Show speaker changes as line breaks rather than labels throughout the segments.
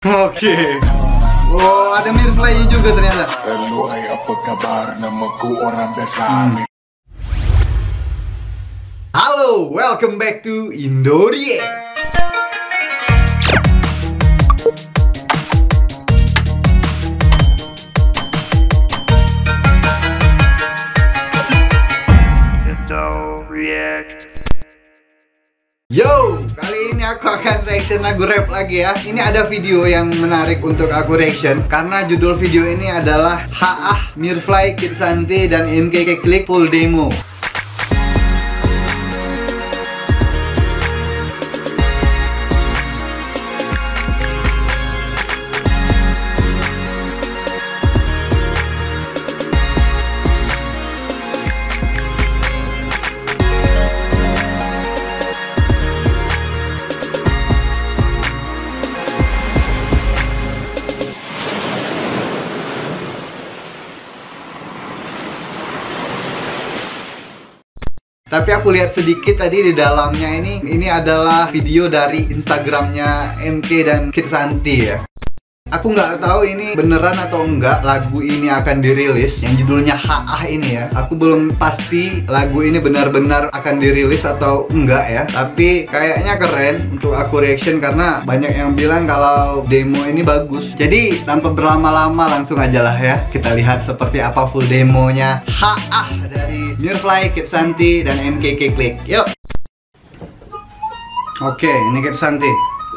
Oke. Oh, ada Mirfly juga ternyata.
Hello, apa kabar? Namaku orang biasa.
Halo, welcome back to Indorie. Yo, kali ini aku akan reaction lagu rap lagi ya. Ini ada video yang menarik untuk aku reaction karena judul video ini adalah Ha-Ah, Mirfly, Kid Santi, dan MKK Click Full Demo. Tapi aku lihat sedikit tadi di dalamnya ini adalah video dari Instagramnya MK dan Kid Santi ya. Aku nggak tahu ini beneran atau enggak lagu ini akan dirilis yang judulnya Ha-Ah ini ya. Aku belum pasti lagu ini benar-benar akan dirilis atau enggak ya. Tapi kayaknya keren untuk aku reaction karena banyak yang bilang kalau demo ini bagus. Jadi tanpa berlama-lama langsung aja lah ya. Kita lihat seperti apa full demonya Ha-Ah dari Mirfly, Kid Santi, dan MKK Click. Yuk. Oke, ini Kid Santi.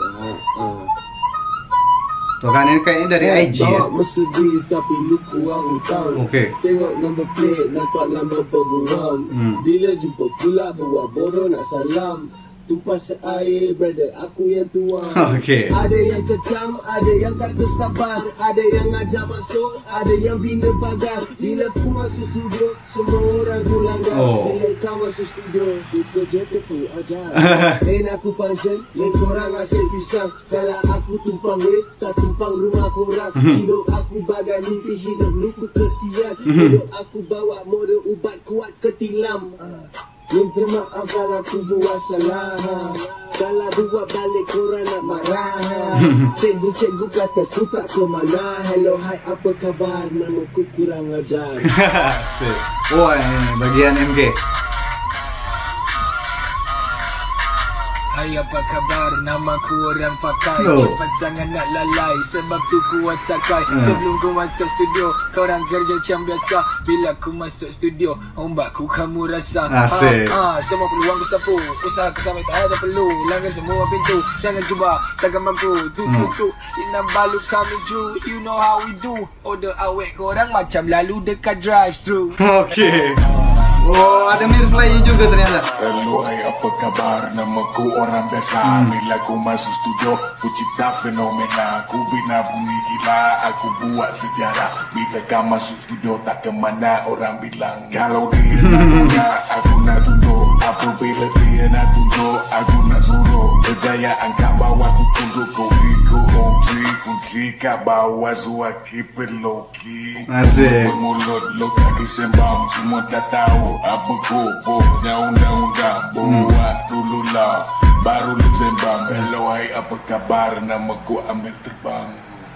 Tuh kan ini kayaknya dari IG ya. Oke.
Tengok nombor plate, nampak nama peguam. Bila jumpa pula bawa bodoh nak salam. Tupas air, brother, aku yang tuang.
Oke.
Ada yang kejam, ada yang tak bersabar. Ada yang ngajak masuk, ada yang bina pagar. Bila ku masuk studio, semua orang ku langgar. Bila kau masuk studio, tu kerja tu ajar. Lain aku function, lain korang asyik pisang. Kalau aku tumpang tak tumpang rumah korang. Hidup aku bagai mimpi, hidup lu ku kesian. Hidup aku bawa model ubat kuat ketilam. Minta maaf kalau aku buat salah. Kalau buat balik korang nak marah. Cikgu-cikgu kata ku tak ke mana. Hello, hai, apa khabar? Nama ku kurang ajar.
Wah, ini bagian MK.
Hai, apa kabar? Namaku orang pakai. Cepat jangan nak lalai, sebab tu kuat sakai. Sebelum ku masuk studio, korang kerja macam biasa. Bila ku masuk studio, ombak ku kamu rasa. Semua peluang ku sapu, usaha ku sampai tak ada perlu. Langgar semua pintu, jangan cuba, takkan mampu. Tu inam balu kami ju. You know how we do. Order awet korang macam lalu dekat drive-thru.
Oke. Oh, ada Mirfly juga ternyata.
Hello, apa kabar? Namaku orang biasa. Bila ku masuk studio, ku cipta fenomena. Ku bina bunyi gila, aku buat sejarah. Bila kau masuk studio, tak kemana orang bilang. Kalau dia nak tunjuk, aku nak tunjuk. Apabila dia nak tunjuk, aku nak suruh. Kejayaan kat bawah ku tunjuk. Kau ikut kunci kat bawah, so I keep it low-key. Bermulut, lo kaki sembang, semua tak tahu. Apa kopoknya undang-undang. Buat dulu lah, baru lu sembang. Hello, hai, apa kabar? Namaku Amir Terbang.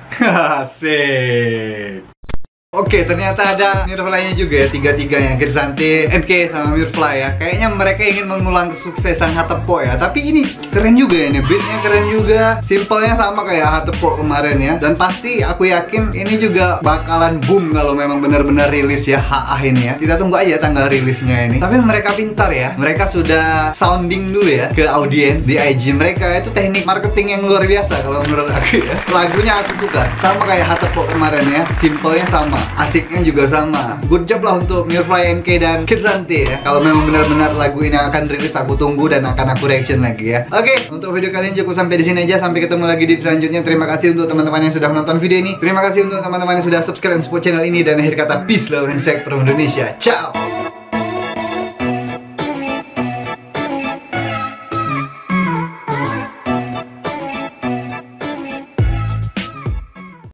Asik. Oke, ternyata ada Mirfly-nya juga ya, tiga-tiganya, Kid Santi, MK sama Mirfly ya. Kayaknya mereka ingin mengulang kesuksesan Hatepo ya. Tapi ini keren juga ya, nih beatnya keren juga. Simpelnya sama kayak Hatepo kemarin ya. Dan pasti aku yakin ini juga bakalan boom kalau memang benar-benar rilis ya Ha-Ah ini ya. Kita tunggu aja tanggal rilisnya ini. Tapi mereka pintar ya. Mereka sudah sounding dulu ya ke audiens di IG mereka. Itu teknik marketing yang luar biasa kalau menurut aku ya. Lagunya aku suka. Sama kayak Hatepo kemarin ya. Simpelnya sama. Asiknya juga sama. Good job lah untuk Mirfly, MK, dan Kid Santi ya. Kalau memang benar-benar lagu ini akan rilis, aku tunggu dan akan aku reaction lagi ya. Oke, untuk video kali ini cukup sampai di sini aja. Sampai ketemu lagi di video selanjutnya. Terima kasih untuk teman-teman yang sudah menonton video ini. Terima kasih untuk teman-teman yang sudah subscribe dan support channel ini. Dan akhir kata, peace, love, and respect from Indonesia. Ciao.